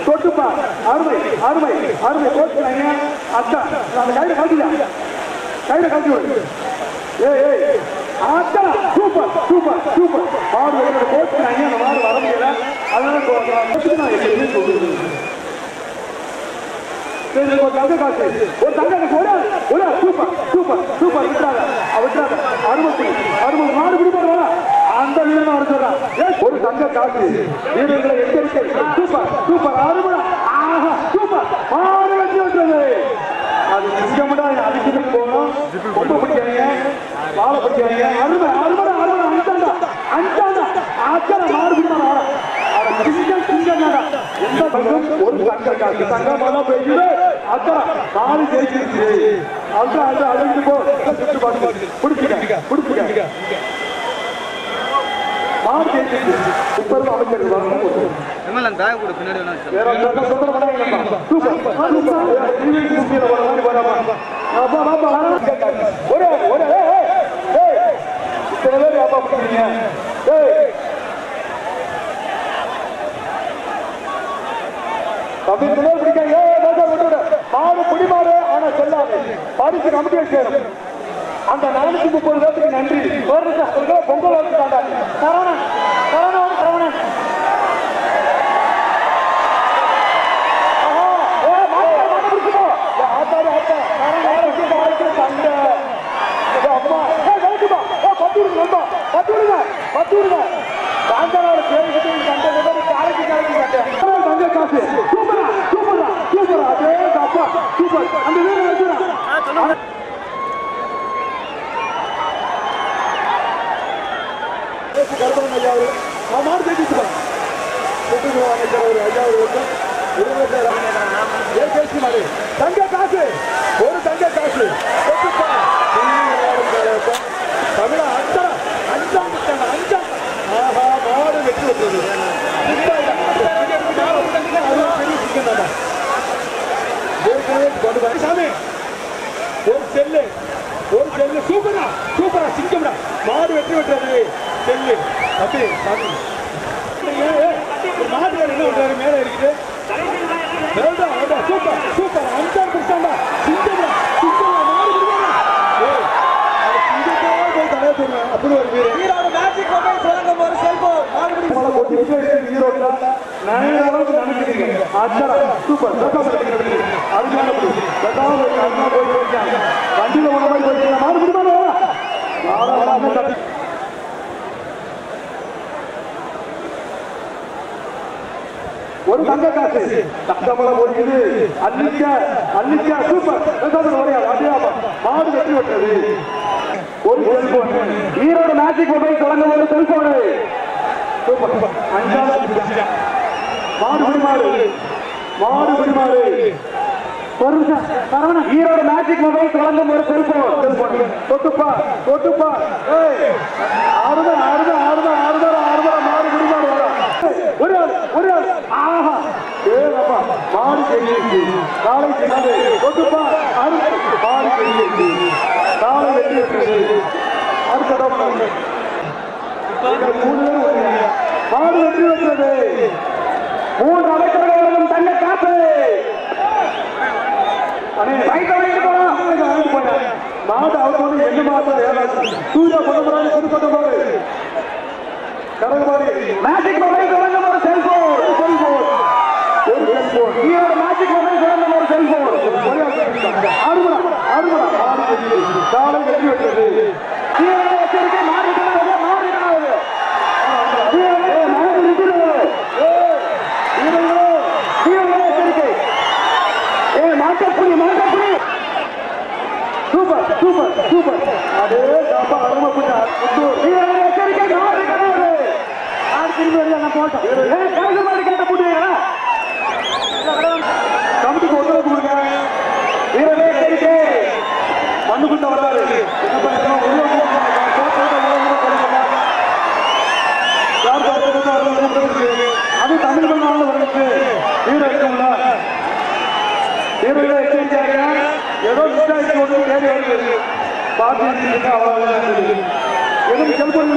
தொட்டுப்பா அருமை அருமை அருமை கோச்சுக்கிறாங்க அக்கா அந்த கையில கழட்டி விடு ஏய் அக்கா சூப்பர் சூப்பர் சூப்பர் மாடு கோச்சுக்கிறாங்க அந்த மாடு வர முடியல அதனால ஒரு தங்க காசு ஒரு தங்க ஒரு சூப்பர் சூப்பர் சூப்பர் விட்டுறாங்க அறுபது மாடு பிடிப்பாங்க அந்த வீரன் வர சொல்றான் ஒரு தங்க காசு வீரர்களை எச்சரிக்கை சூப்பர் சூப்பர் அறுபது ஆஹா சூப்பர் மாடு வெட்டி விட்டுறது அது நிஜமடா அடிச்சுட்டு போகணும் ரொம்ப பிடிக்காங்க வாழை பிடிக்காங்க அறுபது அறுபது அறுபது அஞ்சாண்டா ஆச்சர மாடு பிடிப்பாங்க எந்த பக்கம் ஒரு தங்க காசு தங்கமான போயிட்டு அக்கா காலு ஜெயிச்சிருச்சு அக்கா அது அழைந்து போ சுட்டு பாட்டு பிடிச்சிக்க மாடு ஜெயிச்சிருச்சு இப்ப அமைச்சர் மாடு குடிமாறு ஆனா செல்லாது பரிசு நமக்கே சேரும் அந்த 430 பேருக்கு நன்றி பொங்கல் வந்துட்டாங்க சரவணன் சரவணன் சரவணன் தங்க காசு ஒரு தங்க காசு தமிழ அஞ்சாம் மாடு வெற்றி வந்தது ஒரு செல்லு சூப்பரா சூப்பரா சிங்கம்டா மாடு வெற்றி பெற்றது செல்லு அப்படி மாடு என்ன பண்றாரு மேல இருக்குது சூப்பர் சூப்பர் 5% சிங்கம்டா சிங்கம்டா மாடு போய் தலைய சொல்றேன் அப்படி ஒரு வீரோட மேஜிக் மொபைல் வழங்கும் ஒரு செல்போன் சூப்பர் வண்டியில ஒரு மாதிரி போயிட்டு மாடு பிடிப்பாங்க ஒரு தங்க காசு தங்கமலம் போடுகிறது அள்ளிக்கா சூப்பர் மாடு வெற்றி பெற்றது ஒரு செல்போன் ஈரோடு மேஜிக் மொபைல் தொடங்கும் ஒரு செல்போனு சூப்பர் மாடு பிடிமாறு ஈரோடு மேஜிக் மொபைல் தொடங்கும் ஒரு செல்போன் தொட்டுப்பா மாடு பிடிமாறு ஒரு ஆஹா மாடு தெரியுது காலை செய்து தொட்டுப்பா மாடு தெரியுது காலை வெற்றி அடுத்த மாடு வெற்றி பெற்றது 3 அமைச்சர்களும் தங்க காசு மாடு அவங்க என்ன மாதம் சூர்யா கொண்டு போது மேஜிக் மொபைல் தொடங்கும் ஒரு செல்போன் மேஜிக் மொபைல் தொடங்கும் ஒரு செல்போன் காலை வெற்றி பெற்றது எச்சரிக்கை சூப்பர் அதே கமிட்டிக்கு ஒத்துழைப்பு கொடுங்க வீரரே எச்சரிக்கை மண்ணுக்குள்ள வராது அது தமிழ் மண்ணால வருது வீரர் இருக்கும்ல வீரர்களை எச்சரிக்கையாக ஏதோ விசாரிச்சு ஒன்று தேடி வருது பார்த்து அவ்வளவு எதுவும் செல்போன்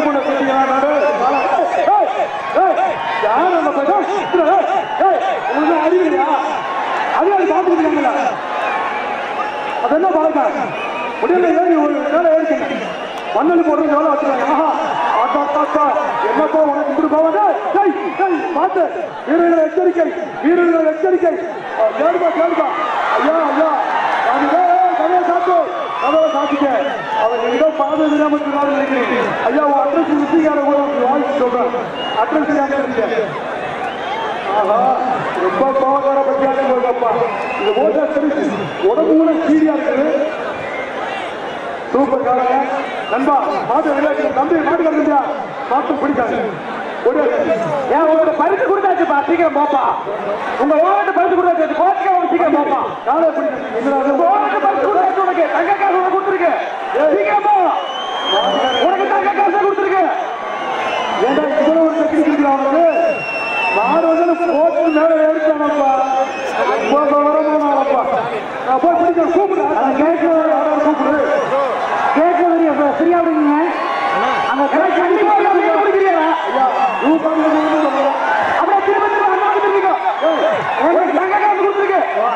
யார் அந்த பையன் உங்களுக்கு அறிவியா அறிவாளி பார்த்துக்கிட்டாங்களா அது என்ன பாருங்க முடியல ஏறி ஒரு வேலை ஏறிக்கணும் மண்ணல் போடுறது வேலை வச்சுருக்காங்க என்னப்பா உனக்கு இப்படி போவாங்க பார்த்து வீரர்கள் எச்சரிக்கை வீரர்கள் எச்சரிக்கை கேடுப்பா கேடுப்பா ஐயா ஐயா கதையை சாப்பிட்டு கதவை சாப்பிட்டு அவர் ஏதோ பாதை தெரியாமல் நினைக்கிறேன் ஐயா உன் அட்ரஸ் விசிக்கார கூட வாங்கி சொல்றேன் அட்ரஸ் தெரியாம இருக்கேன் ஆஹா ரொம்ப கோவக்கார பற்றியாக போயிருக்கப்பா இது ஓட்டா தெரிஞ்சு உடம்பு கூட சீரியா இருக்குது சூப்பர் காரங்க நண்பா மாட்டு விளையாட்டு தம்பி மாட்டு கருந்தியா மாட்டு பிடிக்காது ஏன் உங்களோட பரிசு கொடுத்தாச்சுப்பா சீக்கிரம் போப்பா உங்க ஓட்டு பரிசு கொடுத்தாச்சு கோச்சுக்க சீக்கிரம் போப்பா காலை பிடிக்காது பரிசு கொடுத்தாச்சு உனக்கு தங்க காசு உனக்கு கொடுத்துருக்கு சீக்கிரம் போ உனக்கு தங்க காசு கொடுத்துருக்கு ஏன்னா இதுல ஒரு டெக்னிக் இருக்குல்ல அவனுக்கு மாடு வந்து போட்டு மேல ஏறிச்சானப்பா வரமானப்பா நான் போய் பிடிக்க கூப்பிடு கேட்கறது யாராவது கூப்பிடு கேட்கறது சரியா விடுங்க அங்க கண்டிப்பா பிடிக்கிறீங்களா அப்படியே திரும்ப உங்களுக்கு தங்க காசு கொடுத்துருக்கு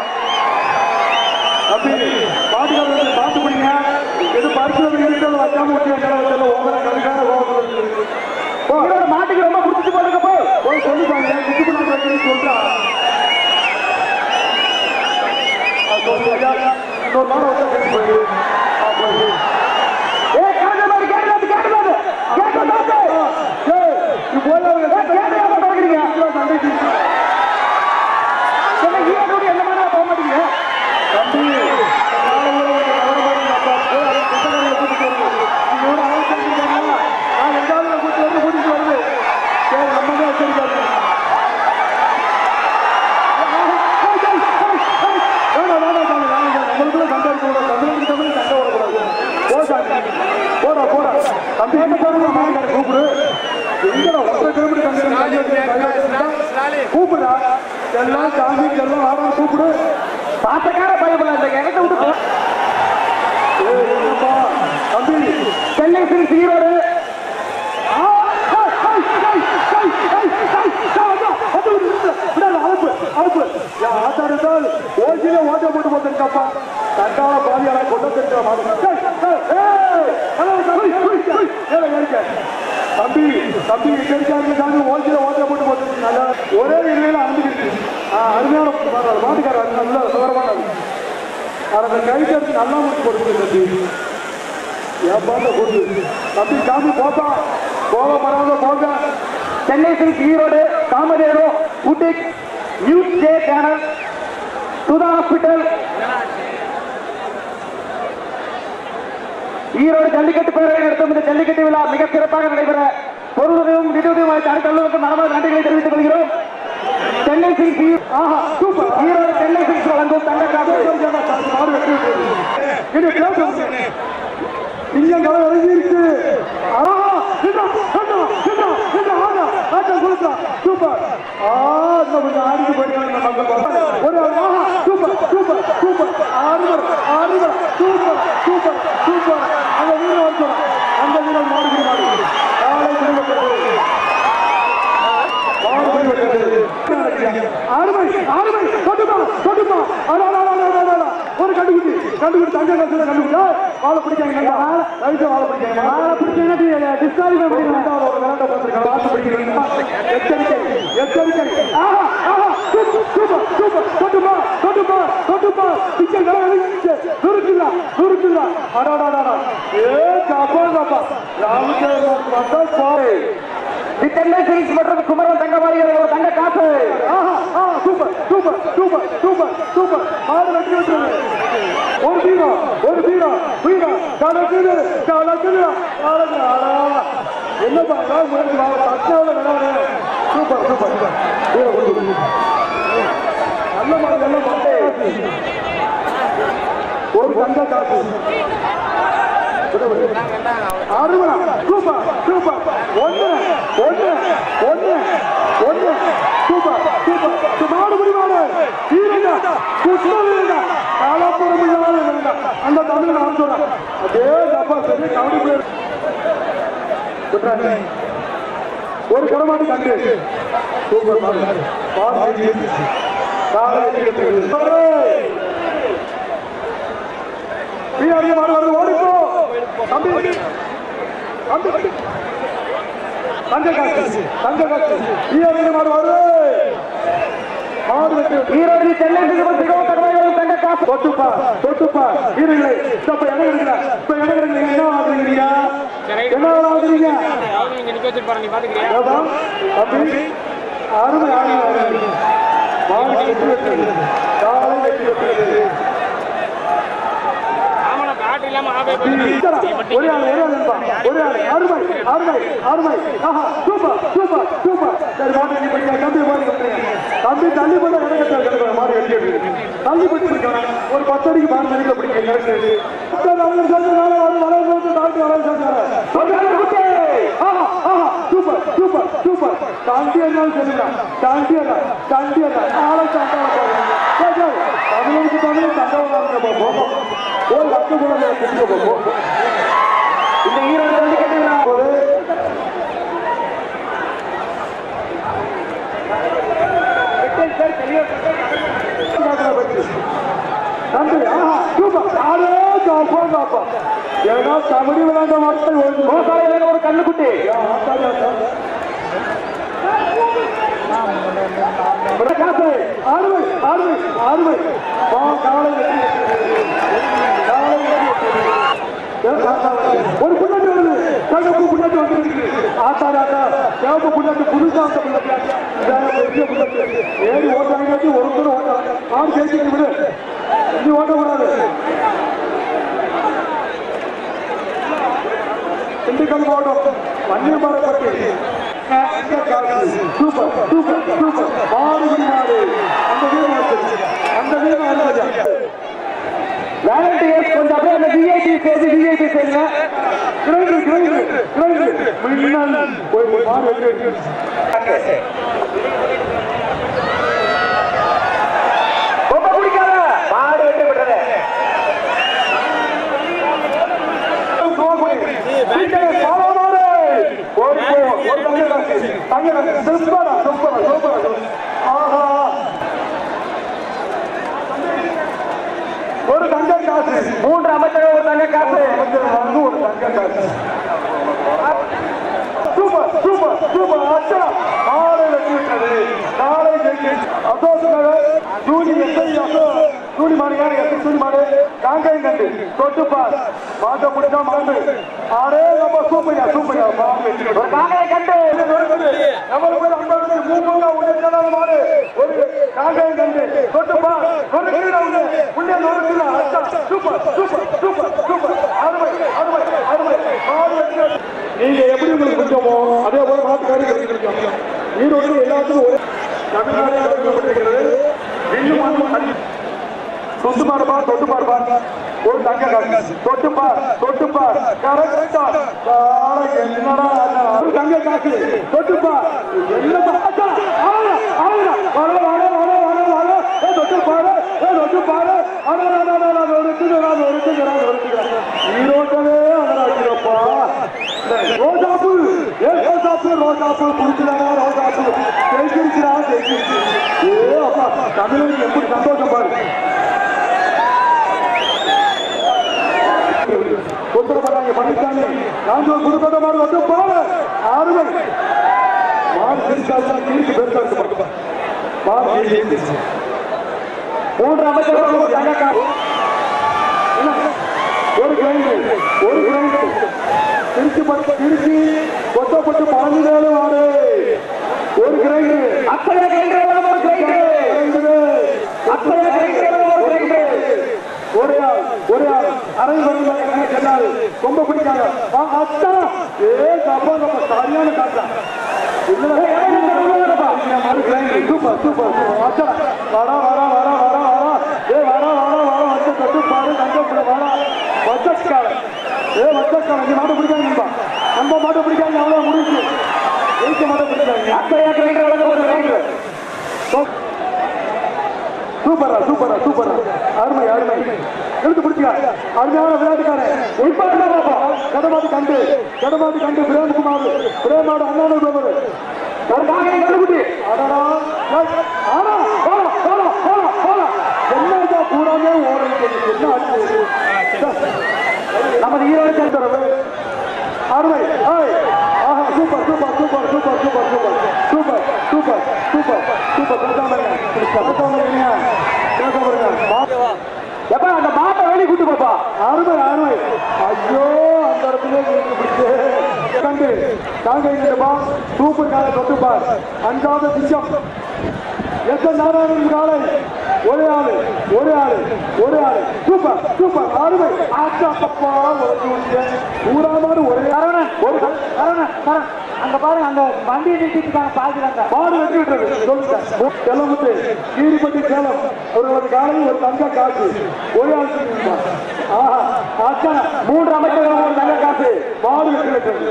அப்படி பாதுகாப்பு பார்த்து பிடிங்க எது பரிசு வச்சாம மாட்டுக்கு ரொம்ப பிடிச்சி போட்டுக்க போய் சொல்லிப்பாங்க சொல்றா இன்னொரு நாள் வச்சா கூப்பிடுறா எல்லாம் சாமி எல்லாம் ஆடா கூப்பிடு பாத்தக்கார பயப்பட இந்த இடத்த விட்டு தம்பி சென்னை சில்க்ஸ் ஈரோடு ஆச்சாரத்தால் ஓசியில ஓட்ட போட்டு போட்டிருக்கப்பா தண்டால பாதியால கொண்டு தம்பி தம்பி கிடைக்காது ஓசியில ஓட்ட போட்டு போட்டிருக்கீங்க ஒரே நிலையில அனுப்பிட்டு அருமையான மாட்டுக்காரர் நல்ல சுகரமான அந்த கைக்கு நல்லா முடிச்சு கொடுக்குது தம்பி என் பார்த்த கொண்டு தம்பி சாமி போப்பா கோவப்படாத போங்க சென்னை சில்க் ஈரோடு காமதேவோ ஊட்டிக் news J channel Sudha hospital Erode Jallikattu பேரவை நடத்தும் இந்த ஜல்லிக்கட்டு விழா மிக சிறப்பாக நடைபெற பொருளுதவியும் நிதியுதவியும் அளித்த அலுவலகம் மனமார்ந்த நன்றிகளை தெரிவித்துக் கொள்கிறோம். சென்னை சில்க் ஈரோடு சென்னை சில்க் வழங்கும் தங்க இங்க இறங்கி இருக்கு சூப்பர் ஆடிக்கு போயிருக்காங்க சூப்பர் சூப்பர் சூப்பர் ஆறு சூப்பர் சூப்பர் சூப்பர் அந்த வீரர் அந்த வீரர் மாடு காலை ஆறுமை தொட்டுமா ஒரு கண்டுபிடி தங்க கண்டுபிடி வாழை பிடிக்காங்க வாழை பிடிக்காங்க டிஸ்காலிஃபை எச்சரிக்கை எச்சரிக்கை சூப்பர் சூப்பர் தொட்டுமா சுருக்குதா சென்னை சில்க்ஸ் மற்றும் குமரன் தங்கமாளிகள் தங்க காசு super super super super super ஆறு வெற்றி விட்டுறது ஒரு வீரா என்னப்பா சூப்பர் சூப்பர் நல்ல மாதிரி ஒரு தங்க காசு அருமை சூப்பர் சூப்பர் ஒன்று சூப்பர் சூப்பர் மாடு முடிவாடு அந்த தமிழ் நான் சொல்றேன் அதே அப்பா சரி கபடி பிளேயர் ஒரு கடமாட்டு கண்டு சூப்பர் ஓடிப்போ தம்பி தங்க காசு மாடு வருது ஈரோடு சென்னை தொட்டுப்பா ஈரோடு இப்ப என்ன ஆகுறீங்க என்ன ஆகுறீங்க அருமை தம்பி தள்ளி போட தள்ளி போட்டு ஒரு 10 அடிக்கு பால் மணிக்கு சூப்பர் சாந்தி சொல்லுங்க தமிழுக்கு தமிழ் தண்டவனாக ஒரு லட்ச கூட இந்த ஈரோடு வந்து கேட்டீங்கன்னா கபடி விளையாண்ட மக்கள் ஒரு கண்ணுக்குட்டி ஒரு புண்ணாட்டு வருது கழுப்பு புண்ணாட்டு வந்து ஆட்டாடாட்டா சிவப்பு புண்ணாட்டு புதுசா ஏறி ஓட்டாங்க ஒருத்தர் ஓட்டாங்க நான் ஜெயிச்சு விடு இனி ஓட்டக்கூடாது திண்டுக்கல் மாவட்டம் வன்னியமரப்பட்டி சூப்பர் மாடு அந்த வீடு வாலண்டியர்ஸ் கொஞ்சம் அப்படியே அந்த விஐபி சேர்ந்து ரொம்ப பிடிக்காத மாடு வெட்டி விட்டது ஒரு தங்க காசு 3 அமைச்சர்கள் ஒரு தங்க காசு ஒரு தங்க காசு சூப்பர் அச்சா ஆறு வெற்றிவிட்டது நாளை அசோசுக்காக ஜூனி மாடு காங்காயம் கண்டு தொட்டுப்பார் மாட்ட முடிஞ்சா மாண்டு ஆடே நம்ம சூப்பையா காங்காயம் கண்டு நம்மளுக்கு மாடு ஒரு காங்காயம் கண்டு தொட்டுப்பார் நீங்க எப்படி உங்களுக்கு பிடிச்சோமோ அதே போல மாட்டுக்காரி ஈரோடு எல்லாத்துக்கும் ஒரு தமிழ்நாடு தொட்டு பாருப்பா ஒரு தங்க காசு தொட்டுப்பா கரெக்டா என்னடா ஒரு தங்க காசு தொட்டுப்பா ஈரோட்டவே அதப்பா ரோஜாப்பு ரோஜாப்பு குடிச்சுதாங்க ரோஜாப்பு ஜெயிச்சிருக்கிறா ஏ அப்பா தமிழுக்கு எப்படி சந்தோஷம் பாரு கொண்டுறாங்க பண்ணிட்டாங்க நாங்கள் கொடுத்த மாதிரி வந்து பாரு ஆறுமை மாறு பெருசாச்சு மூன்று அமைச்சர்கள் ஒரு கிரைண்ட் திருச்சி கொத்தப்பட்டு 17 ஆடு ஒரு கிரைண்ட் அத்தனை ஒரே ஆள் அரை சொன்னாரு ரொம்ப பிடிக்காங்க அத்தா ஏ கப்பா சரியான காட்டா சூப்பர் அச்சா வரா ஏ வரா வந்து கட்டு பாரு தங்க வரா வச்சக்கால ஏ வச்சக்கால நீ மாட்ட பிடிக்காங்க நம்ம மாட்ட பிடிக்காங்க அவ்வளவு முடிஞ்சு ஜெயிக்க மாட்ட பிடிக்காங்க அத்தையா சூப்பரா சூப்பரா சூப்பரா அருமை அருமை எடுத்து பிடிச்சா அருமையான விளையாட்டுக்காரன் கடமாதி கண்டு பிரேம்குமார் பிரேமாடு அண்ணாடு பிரபர் கண்டுபிடி என்ன பூராமே ஓடுறது என்ன ஆச்சு நமது ஈரோடு சேர்ந்தது அருமை ஆஹா super super super super super super super super super super எப்ப அந்த மாட்டை வெளி கூட்டு பாப்பா அருமை அருமை ஐயோ அந்த இடத்துல கண்டு தாங்க சூப்பர் காலை தொட்டுப்பார் அஞ்சாவது சிங்கம் எஸ் நாராயணன் காலை ஒரே ஆளு சூப்பர் சூப்பர் அருமை ஆச்சா தப்பா ஊராமாறு ஒரே அங்க பாருங்க அந்த வண்டியை நிறுத்திட்டு பாக்குறாங்க மாடு வெட்டி விட்டுறது சொல்லுங்க செலவுட்டு கீரிப்பட்டி சேலம் ஒரு காலை ஒரு தங்க காசு ஒரே ஆள் ஆஹா ஆச்சா 3 அமைச்சர்கள் ஒரு தங்க காசு மாடு வெட்டி விட்டுறது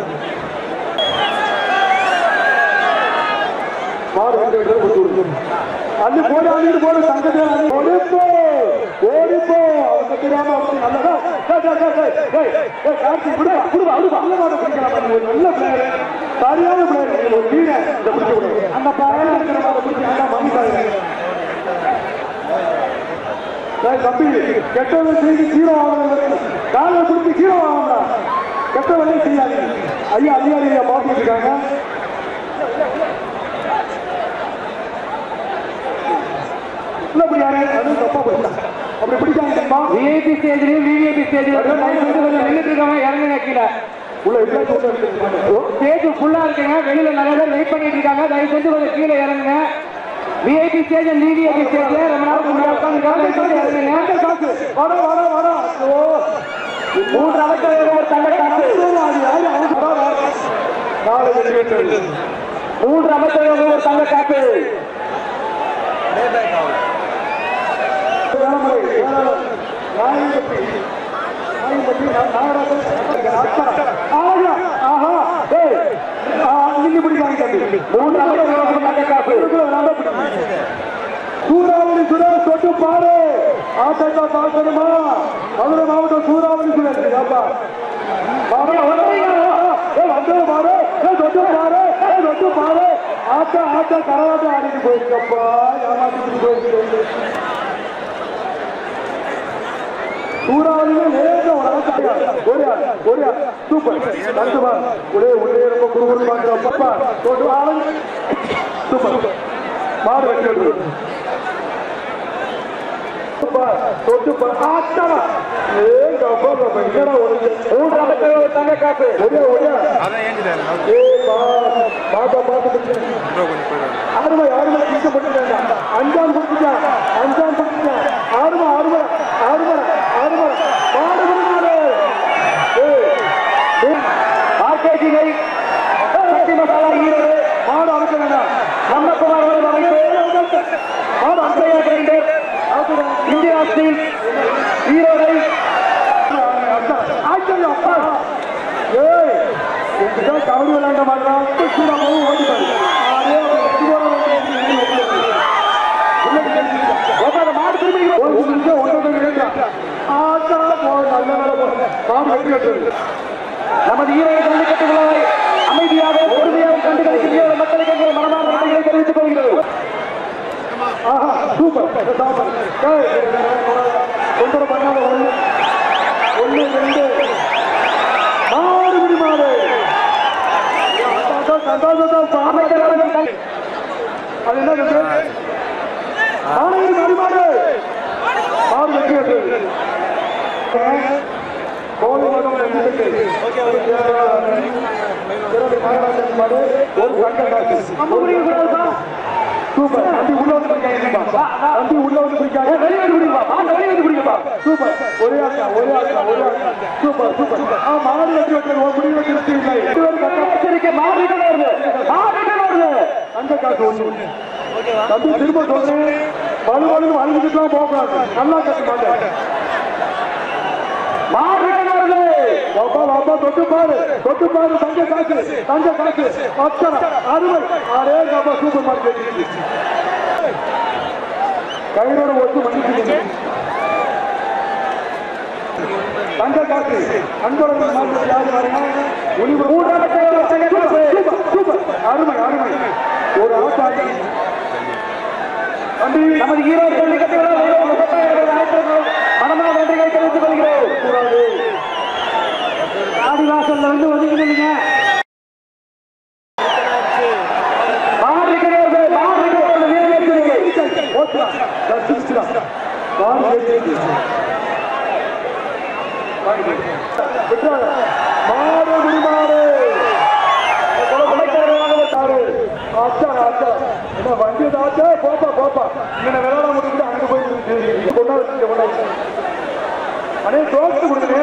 மாடு வெட்டி விட்டுறது அது போடு அங்கிட்டு போடு தங்கத்தை ஓடிப்போ அவங்க தெரியாம நல்லதா நல்ல பிளேயர் சரியான பிளேயர் ஒரு வீர அந்த தம்பி கெட்டவங்க செய்து ஹீரோ ஆகணும் காலை பிடிச்சி ஹீரோ ஆகணும்டா கெட்ட வேலையை செய்யாது ஐயா அதிகாரியா பார்த்துட்டு இருக்காங்க அப்படி பிடிக்காம விஐபி ஸ்டேஜ்லயும் விவிஐபி ஸ்டேஜ்லயும் நின்றுட்டு இருக்காங்க இறங்குங்க கீழே உள்ள ஸ்டேஜ் ஃபுல்லா இருக்குங்க வெளியில நிறைய பேர் வெயிட் பண்ணிட்டு இருக்காங்க தயவு செஞ்சு கொஞ்சம் கீழே இறங்குங்க VIP stage and VVIP stage ரொம்ப நாள் மூன்று அமைச்சர்கள் ஒரு தங்க காசு 3 அமைச்சர்கள் ஒரு தங்க காசு சூறாவளி சுரேஷ் தொட்டு பாரு ஆட்டா பார்க்கணுமா மதுரை மாவட்டம் சூறாவளி சுரேஷ் தொட்டு பாரு ஆட்டா கரவாட்டம் ஆடிட்டு போயிருக்கப்பா ஏமாத்திட்டு போயிருக்கு சூறாவளியில நேரம் ஒரு சூப்பர் கண்டுபா ஒரே உள்ளே ரொம்ப குறுகுறு பார்க்கிறோம் பப்பா சூப்பர் மாடு வெற்றி தங்க காசு அருமை அஞ்சாம் பிடிச்சான் ஆறுமா ஆர்கேஜிகை சக்தி மசாலா ஈரோடு மாடு அமைக்க வேண்டாம் நம்மக்குமார் அமைப்பு மாடு அம்பையா கிரைண்டர் இந்தியா ஸ்டீல் ஈரோடை கபடி விளையாண்ட மாட்டான் மாடு திரும்பி நமது ஈரோடு ஜல்லிக்கட்டு விழாவை அமைதியாக பொறுமையாக கண்டுகளிக்கின்ற மக்களுக்கு எங்கள் மனமார்ந்த நன்றிகளை தெரிவித்துக் கொள்கிறோம். சூப்பர் ஒன்றரை பண்ணாத 1 2 மாடு விடி மாடு அது என்ன மாடு மாடு வெற்றி கோழி மகம் சூப்பர் வண்டி உள்ள வந்து வண்டி உள்ள வந்து பிடிக்காது வெளியே வந்து பிடிப்பா சூப்பர் ஒரே ஆட்டா சூப்பர் மாடு வெற்றி ஒரு முடிவு வச்சிருக்கீங்க மாடு வருது அந்த காசு ஒண்ணு தம்பி திரும்ப சொல்றேன் வலு அழுதுட்டு போகக்கூடாது நல்லா கட்டு மாட்டேன் தொட்டு பாரு தங்க காசு அச்சனை அருமை சூப்பர் மார்க்கெட் கையோட ஒத்து மன்னிச்சு தங்க காசு அன்பழகன் மாவட்டத்தில் யாரு பாருங்க அருமை அருமை ஒரு ஆட்டாளி நமது ஈரோடு மனமான நன்றிகளை தெரிவித்துக் கொள்கிறோம். ஆதிவாசல்ல வந்து ஒதுக்கிடுங்க. வண்டி தாச்சா போப்பா போப்பா இங்க விளையாட முடிச்சுட்டு அங்க போய் கொண்டாடு அனே தோற்று கொடுங்க.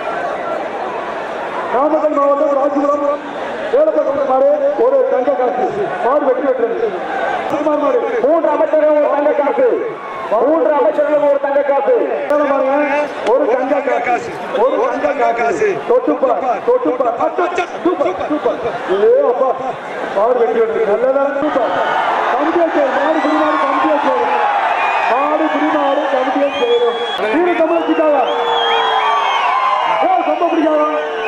நாமக்கல் மாவட்டம் ராஜபுரம் வேலப்பட்ட மாடு ஒரு தங்க காசு மாடு வெற்றி பெற்றது. மூன்று அமைச்சர்கள் ஒரு தங்க காசு மூன்று அமைச்சர்களும் ஒரு தங்க காசு ஒரு தங்க காசு ஒரு தங்க காசு தொட்டுப்பா தொட்டுப்பா சூப்பர் சூப்பர் ஏ அப்பா மாடு வெற்றி பெற்றது. நல்லதான் சூப்பர் கமிட்டியர் மாடு குடிமாடு கமிட்டியர் சேரும் மாடு குடிமாடு கமிட்டியர் சேரும் நீங்க தமிழ்ச்சிக்காக ரொம்ப பிடிக்காதா?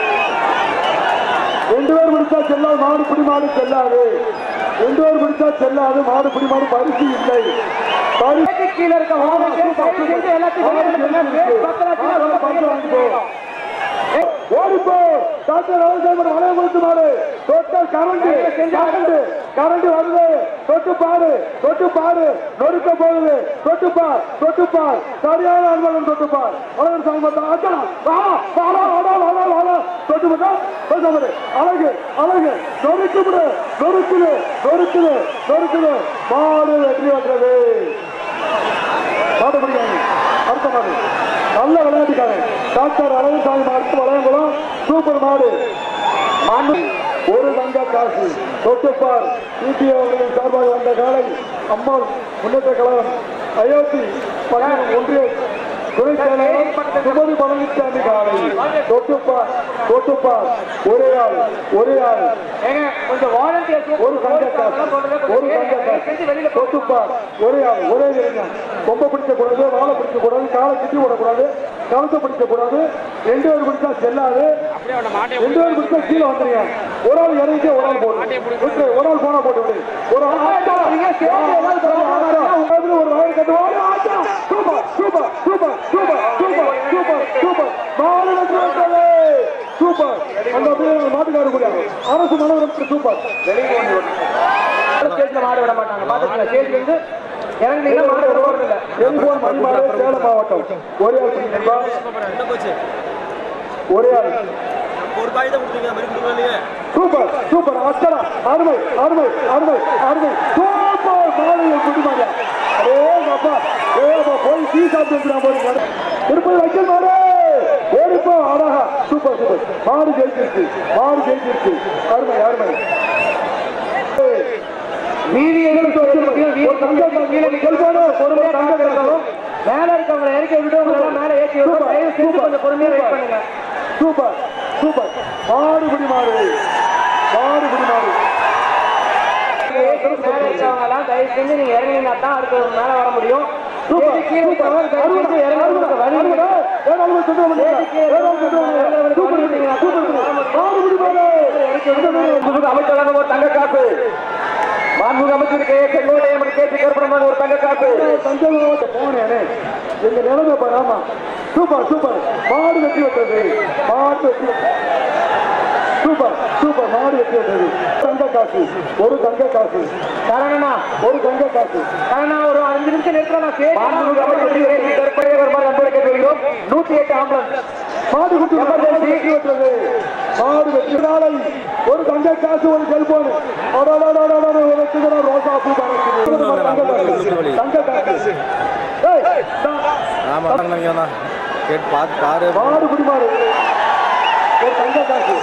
2 பேர் முடிச்சா செல்லாது மாடு குடிமாடு செல்லாது. 2 பேர் முடிச்சா செல்லாது மாடு குடிமாடு பரிசு இல்லை. கீழே இருக்க ஓடிப்போ டாக்டர் ராமசாமி வளைய கொடுத்து மாடு தொட்டல் கரண்டு வருது தொட்டு பாரு நொறுக்க போகுது தொட்டு பார் சரியான அன்பழகன் தொட்டு பார் அழகன் சாமி மட்டும் தொட்டு மட்டும் அழகு நொறுக்குது மாடு வெற்றி பெற்றது. மாடு பிடிக்காங்க அடுத்த மாடு நல்ல விளையாட்டுக்காங்க டாக்டர் அழகசாமி மாட்டு வளையங்குளம் சூப்பர் மாடு ஒரு தங்க காசு தொட்டுப்பார் சிபிஐ அவர்களின் சார்பாக வந்த காலை அம்மாள் முன்னேற்ற கழகம் அயோத்தி ஒன்றிய துணை செயலாளர் சுமதி பழனிசாமி காலை தொட்டுப்பார் ஒரே ஆள் கொஞ்சம் ஒரு தங்க காசு தொட்டுப்பார் ஒரே ஆள் ஒரே கொம்ப பிடிக்க கூடாது வாழை பிடிக்க கூடாது காலை கிட்டி விடக்கூடாது கவசம் பிடிக்க கூடாது. 2 பேர் பிடிச்சா செல்லாது. 2 பேர் பிடிச்சா கீழே வந்துருங்க. ஒரு ஆள் இறங்கி ஒரு ஆள் போட்டு ஒரு ஆள் போனா போட்டு விடு ஒரு ஆள் ஒரு வயல் கட்டுவோம். சூப்பர் அந்த மாட்டுக்காரு கூட அரசு மனவரத்து சூப்பர் மாடு விட மாட்டாங்க. சேலம் மாவட்டம் ஒரே ஆள் சூப்பர் சூப்பர் அருமை சூப்பர் மாலையை குடிமாங்க. போய் டீ சாப்பிட்டு போய் திருப்பதி வைக்கல் மாடு ஓடிப்போ அழகா சூப்பர் மாடு ஜெயிச்சிருச்சு அருமை மேல இருக்கவங்களை இறக்கி விட்டு மேல ஏற்றி கொஞ்சம் பொறுமையா வெயிட் பண்ணுங்க. சூப்பர் மாடுபிடி மாடு மேல இருக்கவங்க எல்லாம் தயவு செஞ்சு நீங்க இறங்கினா தான் அடுத்து மேல வர முடியும். அமைச்சர் தங்க காசு மாண்புமிகு அமைச்சர் கேட்டு கருப்பணமாக ஒரு தங்க காசு தஞ்சை மாவட்டம் போனேனே எங்க நிலைமை ஆமா சூப்பர் மாடு வெற்றி பெற்றது சூப்பர் மாடு வெற்றி பெற்றது. தங்க காசு ஒரு தங்க காசு கரணா ஒரு 5 நிமிஷம் நேரத்தில் கேட்கிறோம். 108 ஆம்புலன்ஸ் மாடு குட்டி வெற்றி பெற்றது. மாடு வெற்றி நாளை ஒரு தங்க காசு ஒரு செல்போன் ரோசா பூ தங்க காசு மாடு குடி மாடு ஒரு தங்க காசு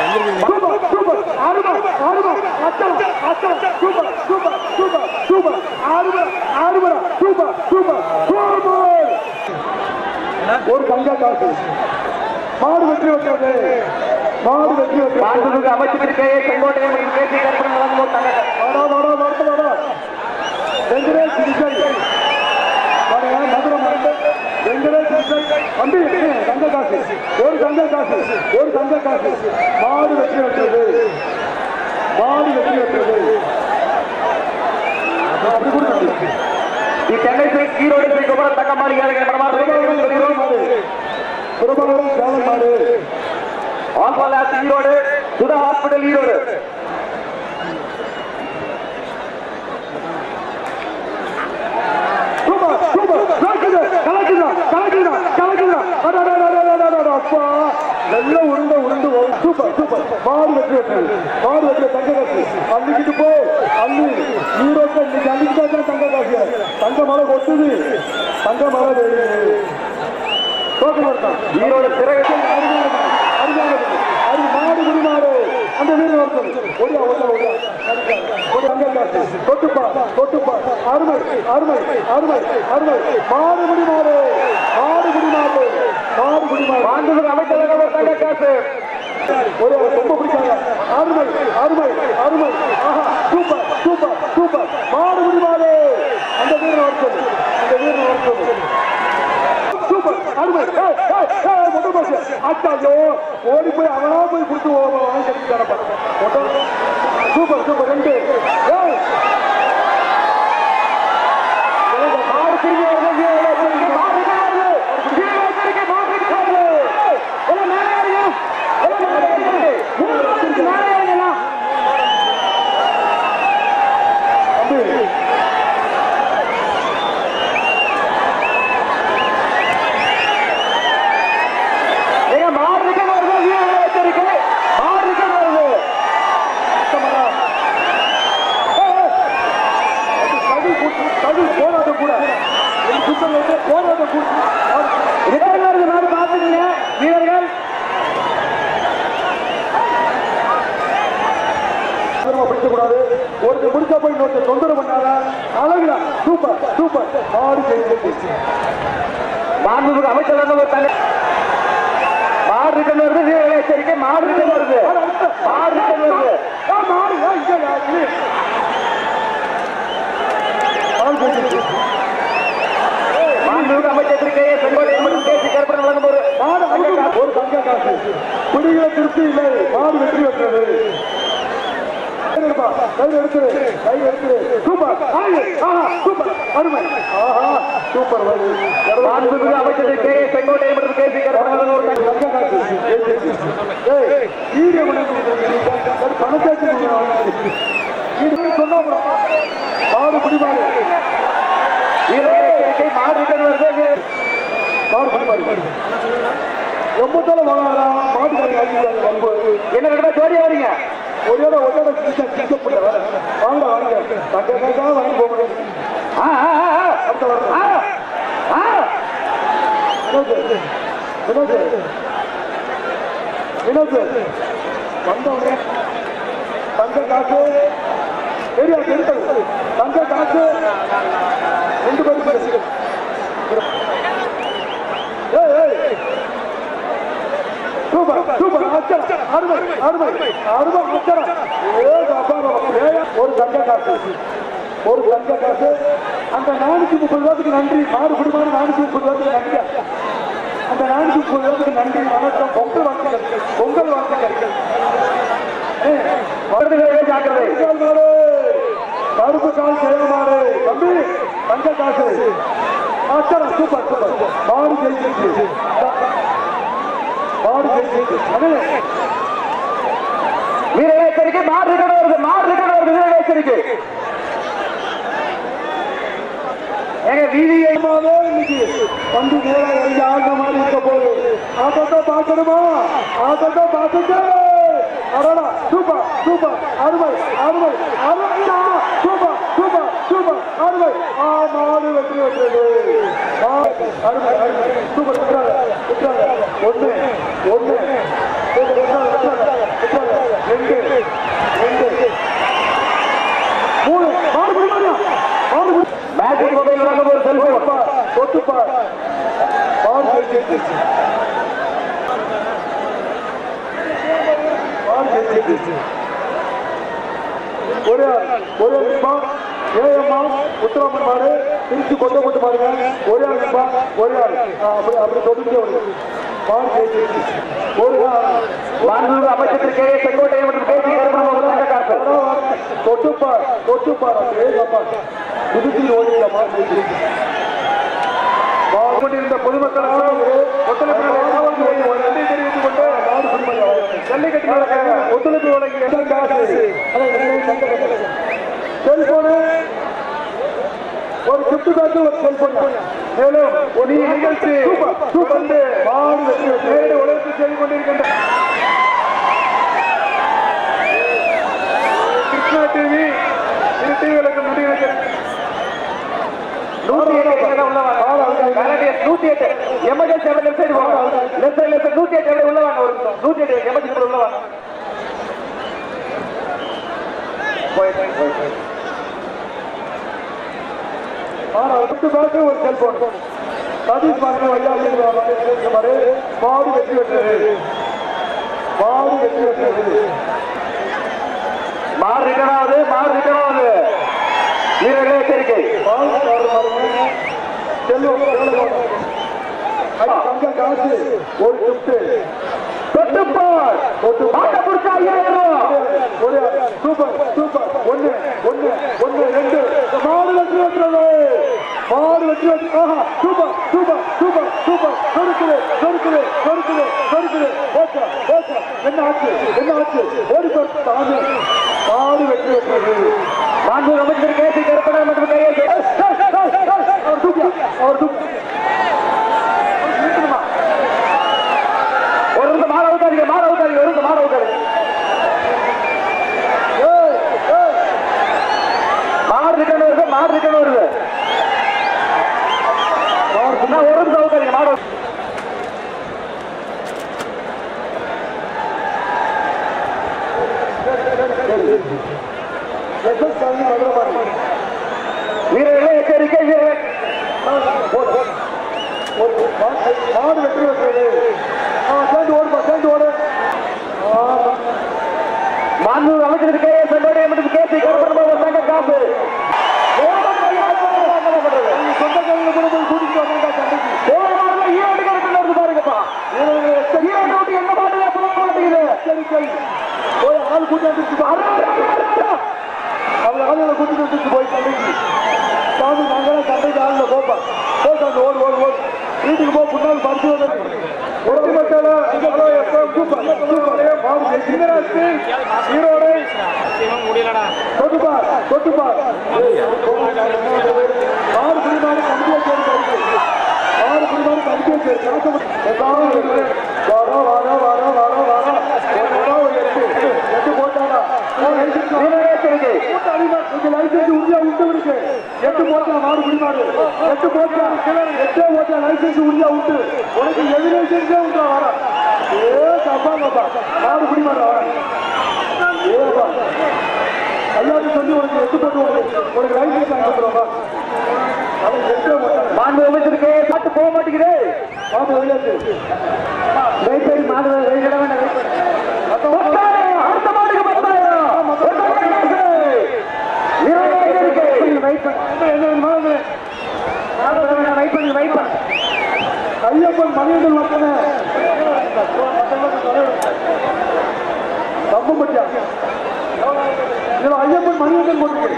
ஒரு தங்க காசு மாடு வெற்றி பெற்றது. அமைச்சருக்கு செங்கோட்டையை பேசி கற்பனை வழங்குவோம். தம்பி தங்க காசு ஒரு தங்க காசு ஒரு தங்க காசு மாடு வெற்றி பெற்றது மாடு வெற்றி பெற்றது அப்படி கொடுத்து சென்னை ஈரோடு ஸ்ரீ குமரன் தங்கமாடி குருபாவரம் சேலம் மாடு ஆல்பாலாஸ் ஈரோடு சுதா ஹாஸ்பிட்டல் ஈரோடு நல்ல உருண்டு உருண்டு சூப்பர் சூப்பர் மாடு வெற்றி வெற்றது மாடு வெற்றி தங்க காசு அள்ளிக்கிட்டு போ அள்ளி ஈரோட்டில் இன்னைக்கு அள்ளிக்கிட்டா தான் தங்க காசு தங்க மழை கொட்டுது தங்க மழை வெளியே ஈரோடு சிறகு மாடு குடிமாடு அந்த வீரர் ஒருத்தர் ஒடியா ஒடியா ஒடியா ஒரு தங்க காசு தொட்டுப்பா தொட்டுப்பா அருமை அருமை அருமை அருமை மாடு குடிமாடு மாடு குடிமாடு மாடு குடிமாடு அமைச்சர் தங்க காசு ஒரு ரொம்ப பிடிச்சாங்க அருமை அருமை அருமை ஆஹா சூப்பர் சூப்பர் சூப்பர் மாடு குடிமாடு அந்த வீரர் ஒருத்தர் அந்த வீரர் ஒருத்தர் சூப்பர் அருமை மொட்டை பாசு அச்சாயோ ஓடி போய் அவனா போய் கொடுத்து வாங்கி கட்டிட்டாரப்பா சூப்பர் சூப்பர் ரெண்டு ஒரு முடிச்சா போய் தொந்தரவு பண்ணாத அழகுடா சூப்பர் சூப்பர் மாடு மாண்புமிகு அமைச்சர் மாடு ரிட்டன் வருது வீரர் எச்சரிக்கை மாடு ரிட்டன் வருது மாடு ரிட்டன் வருது மாண்புமிகு அமைச்சர் எச்சரிக்கையை செங்கோட்டை மற்றும் கேசி கருப்பன் வழங்கும் ஒரு தங்க காசு குடிகளை திருப்தி இல்லை மாடு வெற்றி பெற்றது சூப்பர் அருமை ஆஹா சூப்பர் அமைச்சர் கே செங்கோட்டை மற்றும் கேசி கருப்பன் சொன்னா மாடு குடிமாடு மாடு ரிட்டன் வருது மாடு குடிமாடு ரொம்ப தலை வாங்கலாம் மாட்டுக்காரங்க என்ன ஜோடியா வரீங்க ஒரே வாங்க வாங்க தங்க வாங்கி போக முடியும் வந்தவங்க தங்க காசு ஏரியா தெரிஞ்சது தங்க காசு ரெண்டு பேரும் சூப்பர் சூப்பர் அச்சரா அருமை அருமை அருமை அச்சரா ஒரு தங்க காசு ஒரு தங்க காசு அந்த 430 ரூபாய்க்கு நன்றி மாடு குடும்பம் 430 ரூபாய்க்கு நன்றி அந்த 430 ரூபாய்க்கு நன்றி வணக்கம் பொங்கல் வாழ்க்கை பொங்கல் வாழ்க்கை கருப்பு கால் செய்யமாறு தம்பி தங்க காசு அச்சரா சூப்பர் சூப்பர் மாடு ஜெயிச்சு வீரர் எச்சரிக்கை மாடு ரிட்டன் வருது வீரர் எச்சரிக்கை எங்க வீதியை இன்னைக்கு வந்து நேரம் ஆட்ட மாதிரி இருக்க போது ஆட்டத்தை பார்க்கணுமா ஆட்டத்தை பார்த்துட்டு அடடா சூப்பர் சூப்பர் அருமை அருமை அருமையா சூப்பர் சூப்பர் சூப்பர் அருமை மாடு வெற்றி வெற்றது அருமை அருமை சூப்பர் ஒன்று ஒன்று ரெண்டு ரெண்டு மூணு மாடு மேஜிக் மொபைல் வழங்கும் ஒரு செல்போன் தொட்டுப்பா ஒரு ஏஎம்மா உத்தரமன் மாடு திருச்சி கொண்டு போட்டு பாருங்க. ஒரு ஆள் நிற்பா, ஒரு ஆள் அப்படி தொடுக்கே வருது. ஒரு மாண்புமிகு அமைச்சர் கே செங்கோட்டையன் மற்றும் பேசி தொட்டுப்பார் தொட்டுப்பார் புதுச்சில் ஓடிக்கலாமா கொண்டிருந்த பொதுமக்கள் நன்றி தெரிவித்துக் கொண்டு ஜல்லிக்கட்டு ஒத்துழைப்பு வழங்கிய செல்போனு ஒரு கிஃப்ட் பேக்கு ஒரு செல்போன். மேலும் ஒரு நிகழ்ச்சி வந்து நேரடி உழைப்பு செய்து கொண்டிருக்கின்ற கிருஷ்ணா டிவி இரு டிவிகளுக்கு நன்றி. 108 எமர்ஜென்சி லெஃப்ட் சைடு போங்க. லெஃப்ட் சைடுல 108 உள்ள வாங்க. ஒரு 108 எமர்ஜென்சி உள்ள வாங்க. ஒரு செல்போன் சதீஷ் பாருங்க மாடு வெற்றி பெற்றது. மாடு வெற்றி பெற்றது. மாறு ரிட்டனாவது வீரர்களே எச்சரிக்கை. செல்வம் காசு ஒரு கிஃப்ட் தொட்டுப்பார் மாட்ட புடிச்சா 2000 ஒரு சூப்பர் சூப்பர் 1 1 1 2 மாடு வெற்றி பெற்றது. மாடு வெற்றி பெற்று சூப்பர் சூப்பர் சூப்பர் சூப்பர் சொடுக்குது சொடுக்குது சொடுக்குது சொடுக்குது. ஓகே ஓகே என்ன ஆச்சு ஓடி தாங்க. மாடு வெற்றி பெற்றது. மாண்புமிகு அமைச்சர் கே சி கருப்பணன் மற்றும் கையெழுத்து அவர் தூக்கியா ஒரு மாட ஊத்தாதீங்க ஒரு மாட ஊத்தாதீங்க. மாடு ரிட்டர்ன் வருது ஒரு ஊத்தாதீங்க மாடு. வீரர்களே எச்சரிக்கை. மாடு வெற்றி பெற்றது. சேர்ந்து ஓடு மாண்புமிகு அமைச்சர் கே எஸ் செங்கோட்டையன் மற்றும் கே சி கருப்பணன் தங்க காசு சொந்தக்காரங்க கூட போய் கூட்டிட்டு வந்தாங்க. சண்டைக்கு ஈரோடு கருப்பணன் வருது பாருங்கப்பா. ஈரோடு என்ன பாட்டுல சொல்ல மாட்டேங்குது. எச்சரிக்கை போய் ஆள் கூட்டிட்டு அவங்க ஆளுகளை கூட்டிட்டு வந்துட்டு போய் சண்டைக்கு சாமி நாங்களாம் சண்டைக்கு ஆளுல போப்பா போட்டு ஓடு ஓடு ஓடு வீட்டுக்கு போ. புண்ணால் பறிச்சு வந்து ஒட்டு மக்கள் ஈரோடு தொட்டுப்பார் தொட்டுப்பார் ஆறு புரிமாறு கம்பியை சேர்ந்து ஆறு புரிமாறு கம்பியை சேர்ந்து எட்டு போட்டாடா லைசன்ஸ் உறுதியா விட்டு இருக்கு. 8 போட்டா மாடு புரிமாறு 8 போட்டா 8 போட்டா லைசன்ஸ் உறுதியா விட்டு உனக்கு எவிடன்ஸே உண்டா வர தப்பா மாடு புரிமாறு வர ஐயாவது சொல்லி உனக்கு 8 போட்டு உனக்கு லைசன்ஸ் வாங்கிடுறோம்பா. மாண்புமிகு அமைச்சருக்கு பாட்டு போக மாட்டேங்குது. மாடு வெளியாச்சு மாடு வெளியிட வேண்டாம். அடுத்த மாட்டுக்கு 10,000 ஐயப்பன் மணியங்கள் மக்களே தம்பப்பட்டியா இதுல ஐயப்பன் மணியங்கள் போட்டு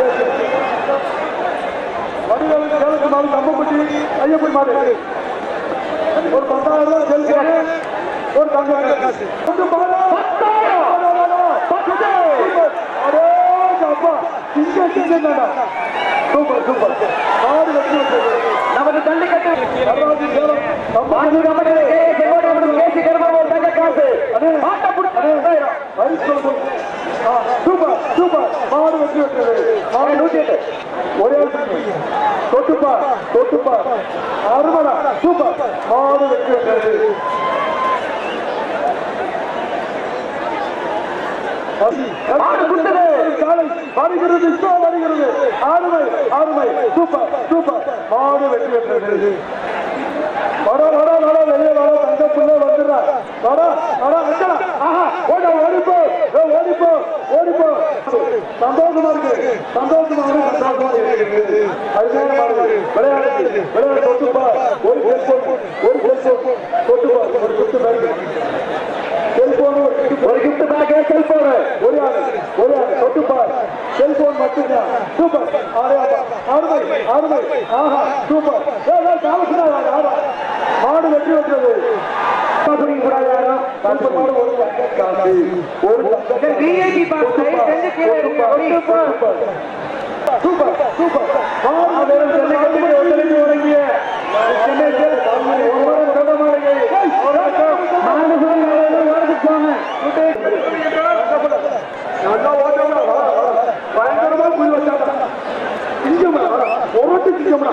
மணிகள் சேலத்து மாடு தம்பப்பட்டி ஐயப்பன் மாடு ஒரு 10,000 செல்போனு ஒரு தங்க காசு சூப்பர் சூப்பர் மாடு வெற்றி நமது ஜல்லிக்கட்டு மாண்புமிகு அமைச்சர் கே எஸ் செங்கோட்டையன் மற்றும் கே சி கருப்பணன் தங்க காசு மாட்ட புடிச்சா சூப்பர் சூப்பர் மாடு வெற்றி பெற்றது. மாடு 108 ஒரே தொட்டுப்பா அருமடா சூப்பர் மாடு வெற்றி பெற்றது. வருகிறது ஆறுமை சூப்பர் சூப்பர் மாடு வெற்றி பெற்றது. வெளியே வர தங்க புள்ள வந்துடுறா வர வர வைக்கலாம். ஆஹா ஓட ஓடிப்போ ஓடிப்போ ஓடிப்போ சந்தோஷமா இருக்கு சந்தோஷமா இருக்கு விளையாடு விளையாடு தொட்டுப்பா ஒரு செல்போன் தொட்டுப்பா ஒரு குத்து பேக் செல்போன் ஒரு கிஃப்ட் பேக் செல்போன் ஒரு ஆள் தொட்டுப்பா செல்போன் மட்டும்தான் சூப்பர் ஆறுமை ஆஹா சூப்பர் மாடு வெற்றி பெற்றது கூடாது யாரும் சூப்பர் சூப்பர் வழங்கிய பயங்கரமா புள்ளி வச்சாங்க ஒரு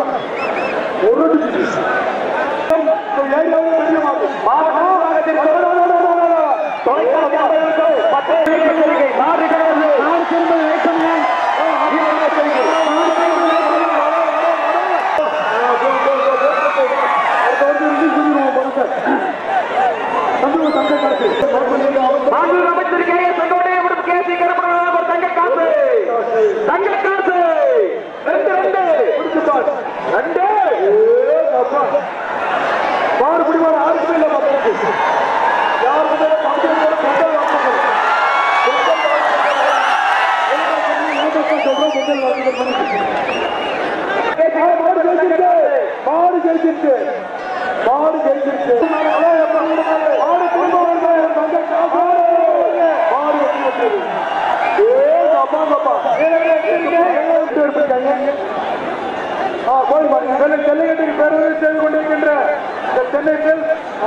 ஜல்லிக்கட்டுக்கு பேரவை செய்து கொண்டிருக்கின்ற சென்னையில்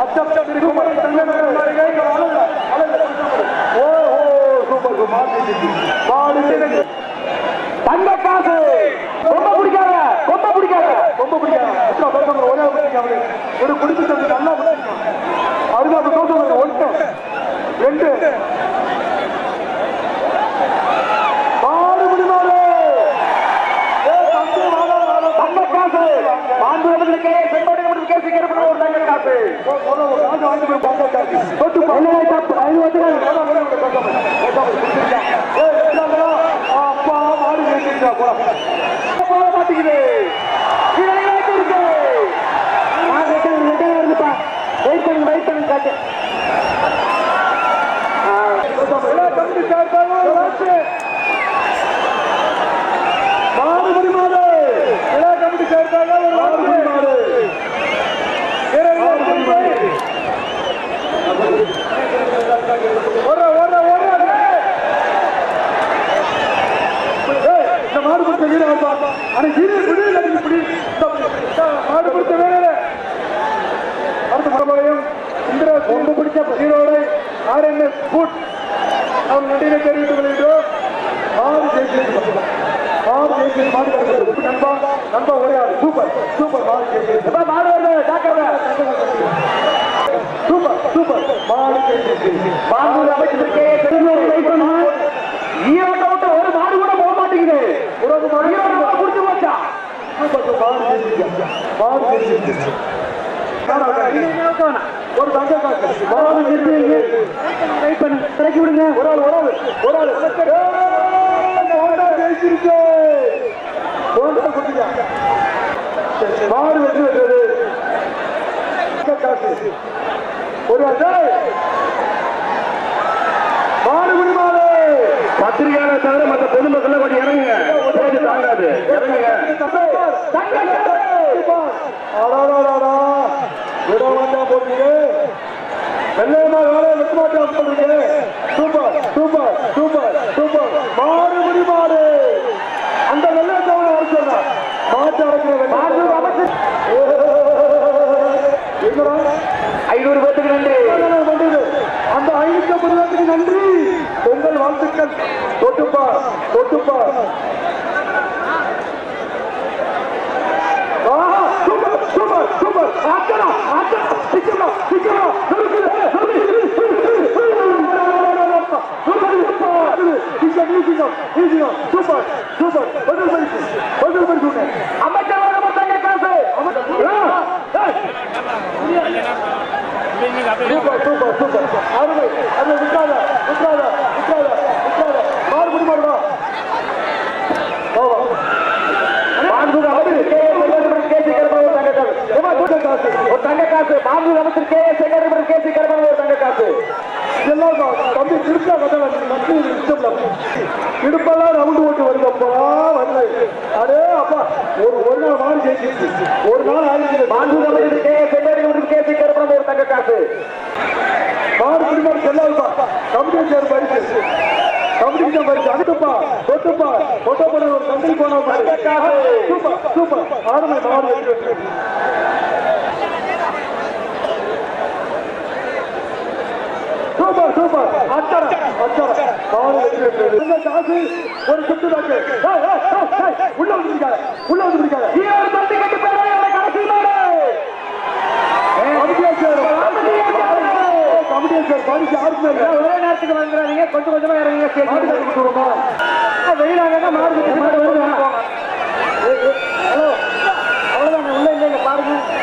தங்க காசு ரொம்ப பிடிக்காத ஒரு குடிச்சு நல்லா அதுதான் தோசை ஒன்று ரெண்டு அப்பா மாடு மாட்டேங்குது சூப்பர் சூப்பர் சூப்பர் சூப்பர் ஈரோட்டை விட்டு ஒரு மாடு கூட போக மாட்டேங்குது குடிச்சு போச்சா ஒரு தங்க திறக்கி விடுங்க ஒரு ஆள் பேசிருச்சு மாடு வெற்றி பெற்றது ஒரு மாடுபடி மாடு பத்திரிகையாளர் தவிர மற்ற பொதுமக்கள் கொஞ்சம் இறங்குங்க தாங்காது இறங்குங்க போட்டீங்க வெள்ளையமா வேலையை வெட்ட மாட்டேன் சொல்றீங்க சூப்பர் சூப்பர் சூப்பர் சூப்பர் மாடுபடி மாடு அந்த வெள்ளைய தவிர வர சொல்ற மாட்டு அடைக்கிற 500 பேருக்கு நன்றி அந்த 550 பேருக்கு நன்றி உங்கள் வாழ்த்துக்கள் தொட்டுப்பா தொட்டுப்பா சூப்பர் சூப்பர் சூப்பர் ஆச்சரா ஆச்சரா சீக்கிரம் சீக்கிரம் சூப்பர் சூப்பர் பதில் பரிசு அமைச்சர் சூப்பர் சூப்பர் சூப்பர் அருமை அதை விட்டாத விட்டாத விட்டாத காசு. மாண்பு அமைச்சர் கே செங்கோட்டையன் கேசி கருப்பன் ஒரு தங்க காசு. இதெல்லாம் தம்பி திருப்பா கதை இடுப்பெல்லாம் ரவுண்டு ஓட்டு வருதப்பா வரல. அடே அப்பா ஒரு நாள் மாறி ஜெயிச்சிருச்சு. ஒரு நாள் ஆயிடுச்சு. மாண்பு அமைச்சர் கே செங்கோட்டையன் கேசி கருப்பன் ஒரு தங்க காசு. மாடு பிடிமாறு செல்லாதுப்பா. கமிட்டி சேர் பரிசு கமிட்டி பரிசு அடுத்துப்பா தொட்டுப்பா தொட்டப்பட ஒரு கம்பெனி போனா சூப்பர் சூப்பர் ஆறுமை மாடு வெற்றி. சூப்பர் சூப்பர் அச்சர அச்சர மாடு வெற்றி. காசு ஒரு சுத்து தாக்கு உள்ள வந்து பிடிக்காத உள்ள வந்து பிடிக்காத ஒரே நேரத்துக்கு வந்துடாதீங்க. கொஞ்சம் கொஞ்சமா இறங்குங்க. வெயிலாக மாடு. ஹலோ அவ்வளவுதான் உள்ள இல்லைங்க பாருங்க.